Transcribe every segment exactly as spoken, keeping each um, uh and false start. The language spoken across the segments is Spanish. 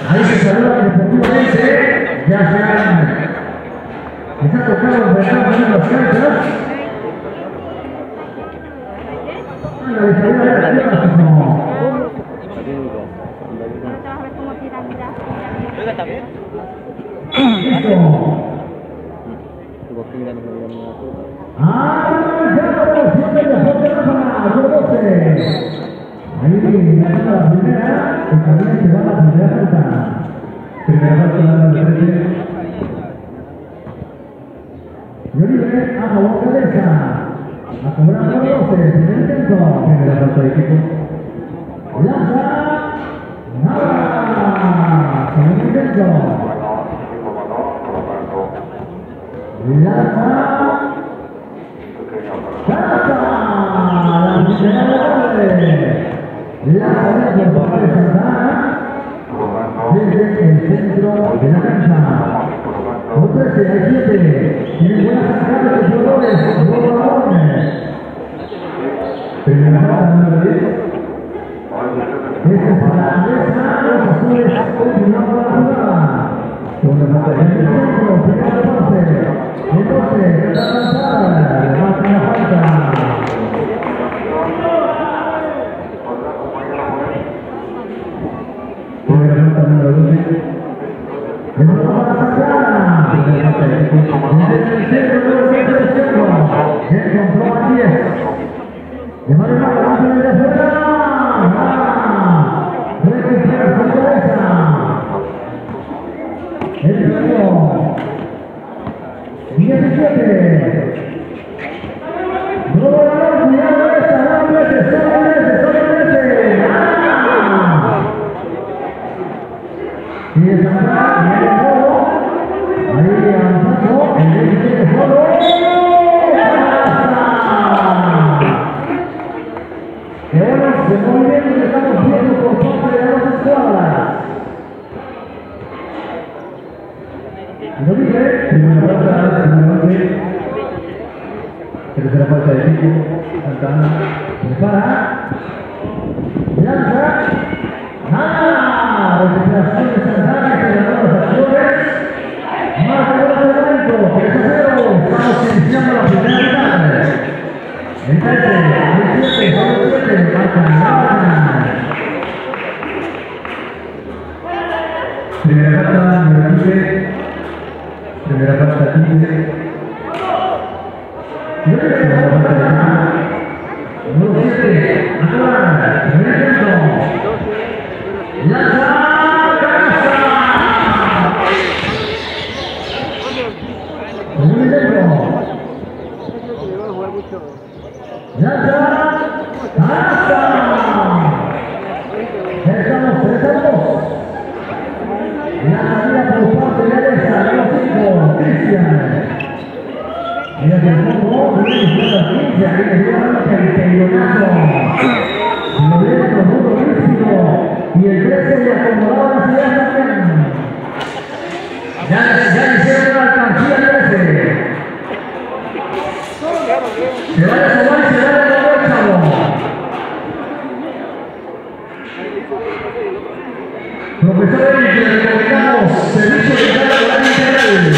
Ahí se saluda deportivamente. Ya se han... Les ha tocado empezar en las canchas. La diferencia de la tierra, no. Listo. Ah, ya, siempre de afuera para doce. Ahí la primera, que también se va a la primera falta. Primera falta de la derecha. Y Oribe a favor de derecha. A cobrar por doce, primer intento. Primera falta de equipo. Lanza. Nada. Segundo intento. Lanza. Casa. La primera doble. La salida por parte de Santana desde el centro de la cancha. Por trece hay siete. Tienen buenas sacadas de jugadores. Dos balones. Primera jugada número diez. Este es para Andresa. Los azules continuando la jugada. Segunda falta en el centro. Primera pase. Entonces, está avanzada. Levanta la falta. Número doce. Levantó para Santana. Desde el centro, desde el centro. Encontró a diez. De manera que va a salir de afuera. Recupera su cabeza. El tiempo. diecisiete. Robo la mano, cuidado esa. No merece, solo merece, solo merece. Y esa mano, y el juego, ahí avanzando, el diecisiete solo, que bueno, de movimiento que estamos viendo por parte de las escuadras. Lo dije, primera falta, primera falta, tercera falta de equipo, Santana, prepara, lanza, nada, recuperación de Santana, que ganó las acciones, más de dos elementos, tres a cero, estamos iniciando la primera mitad. El trece, el siete, el siete, marcan, marcan. Primera falta, número quince, primera falta quince. Primera falta de quince. Número siete, atrás, primer intento. Lanza. Estamos tres a dos. La salida por parte de derecha, número cinco, Cristian. Mira que el fondo, número quince, ahí le dio el pelotazo. Lo viene con mucho rígido. Y el trece le acomodaba la ciudad también. Ya, ya le hicieron una alcancía al trece. Se va a sumar y se va a devolver el chavo. Profesor Eric, le recomendamos servicio de carga de la integral.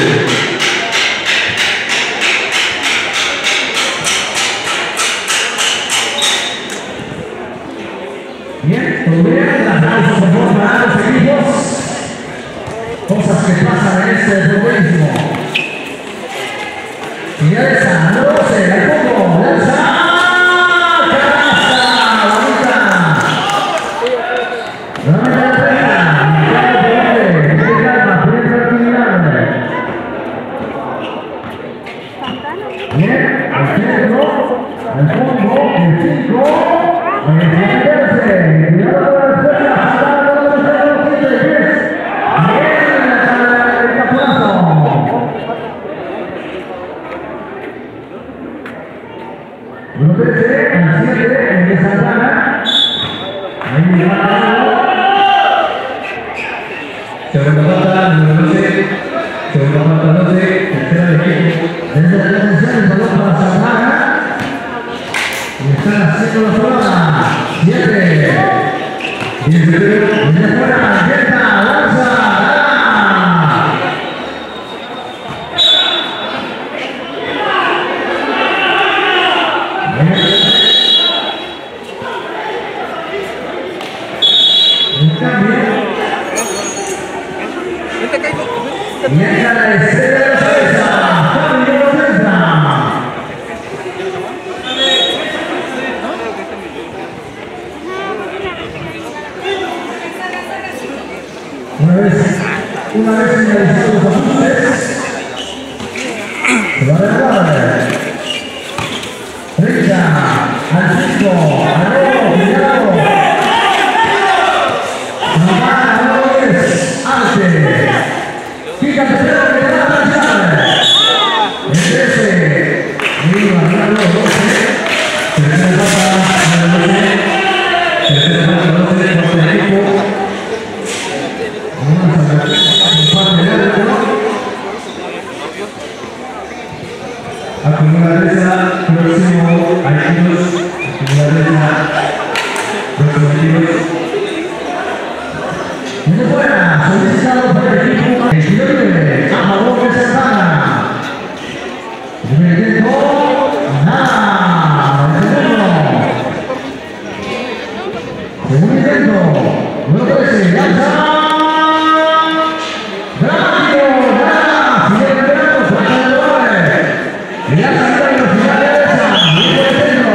Bien, muy bien, las manos por favor para los equipos. Cosas que pasan en este futbolismo. Y ya está, número doce, el fondo, lanza, canasta, bonita. Nuevamente la treinta, tiene calma, tiene tranquilidad. Bien, al centro, al fondo, el cinco, el diez, cuidado con la escuela, pasada con los deseos, quince, diez. Bien, el capurazo. Número trece, el siete, el de Santana. Ahí va. Segunda falta, número doce. Segunda falta, doce. Tercera de equipo. Desde la defensa, el balón para Santana. Y están haciendo la jugada. siete. diecisiete. Desde afuera, Jetta, lanza. En cambio, y entra la estrella de la cabeza, Fabio Centra. Una vez, una vez finalizados los apuntes, se va a regalar. treinta al cinco, al nuevo, cuidado. Mamá, no es arte. Fíjate, pero que le da la llave. En trece, y Mariano doce. Tercera etapa, doce. Tercera etapa, doce, por el equipo. Acumula derecha, próximo, hay tiros, acumula derecha, próximo tiros. Muy buena, solicitado por el equipo, el tiro libre, a favor de Santana. Primer intento, nada, el segundo. Segundo intento, número trece, lanza. Y la salida de velocidad derecha, y por el centro.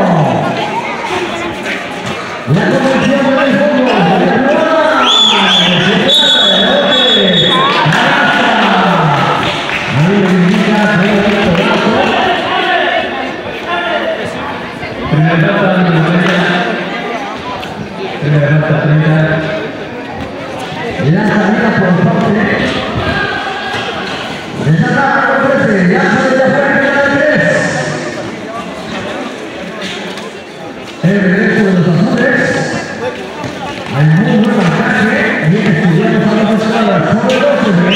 La convención del fondo, de la nueva. Ahí le indica, primera falta, número treinta. Primera falta, treinta. Y la salida por parte de Santana, número trece, ya sale de afuera. El regreso de los azules. Hay muy buen marcaje. Bien estudiados a las dos cuadras. Sobre doce.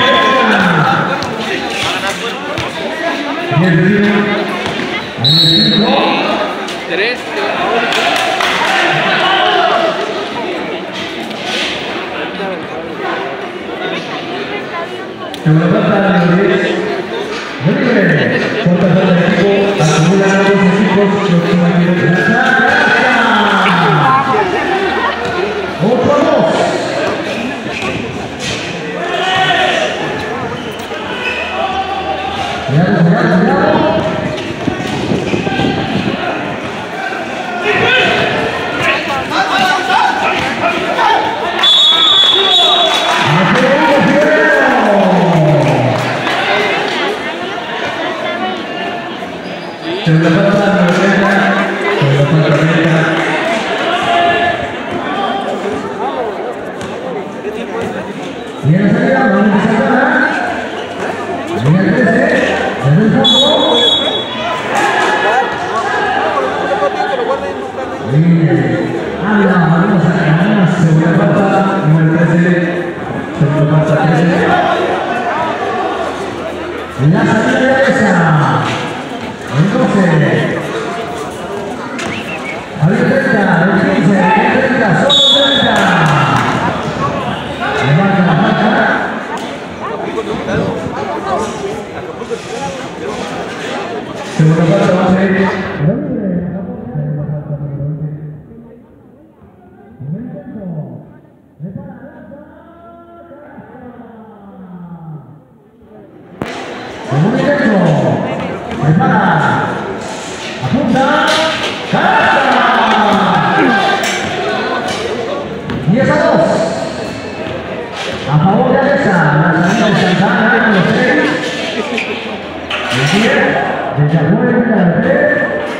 Bien perdido. Ahí el cinco. Tres. Segunda falta, número diez. Muy libre. Cuarta falta del equipo. Acumulan los dos equipos. Próxima tiro de lanza. Otro dos. Cuidado, cuidado, cuidado. Segunda falta, número treinta. Segunda falta, treinta. Y en la salida, vamos a Santana. En el trece, desde el fondo. Ah, mira, vamos a ganar. Segunda falta, número trece. Segunda falta, trece. En la salida de esa. Entonces, había treinta, el quince, el treinta, solo treinta. Le marca la falta. Segunda falta, va a ser. Segundo intento. Prepara. Apunta. ¡Canasta! diez a dos. A favor de Alesa. La salida de Santana con los tres. El diez. Desde afuera de la tres.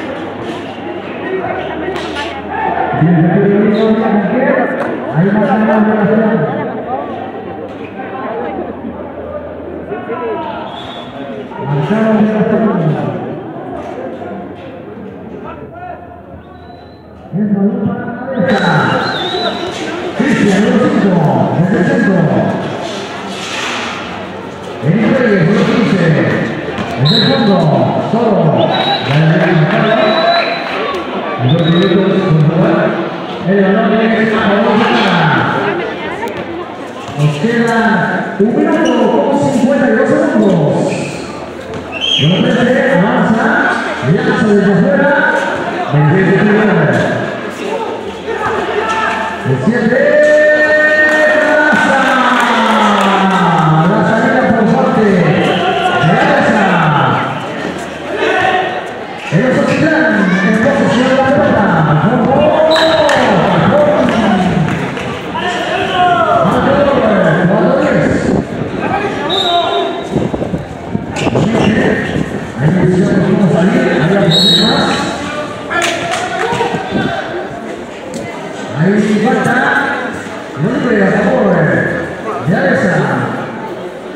Bien, ahí va a ganar la relación. Marcado de la segunda. Es balón para la cabeza. Cristian, número cinco, desde el centro. Eric Reyes, número quince. Desde el fondo, solo. La derecha marcada. Dos minutos por jugar. El balón es a favor de Santana. Nos queda un minuto con cincuenta y dos segundos. Número trece, avanza, lanza desde afuera, veintiocho. El siete,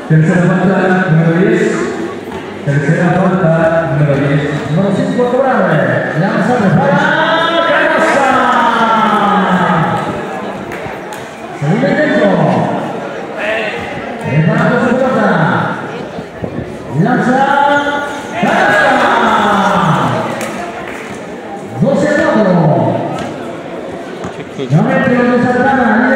Tercera falta, número diez. Tercera falta, número diez. Número cinco, cobrable. Lanza, prepara. ¡Canasta! Segundo intento. Prepara su pelota. Lanza. ¡Canasta! doce a cuatro. Nuevamente los dos atrás.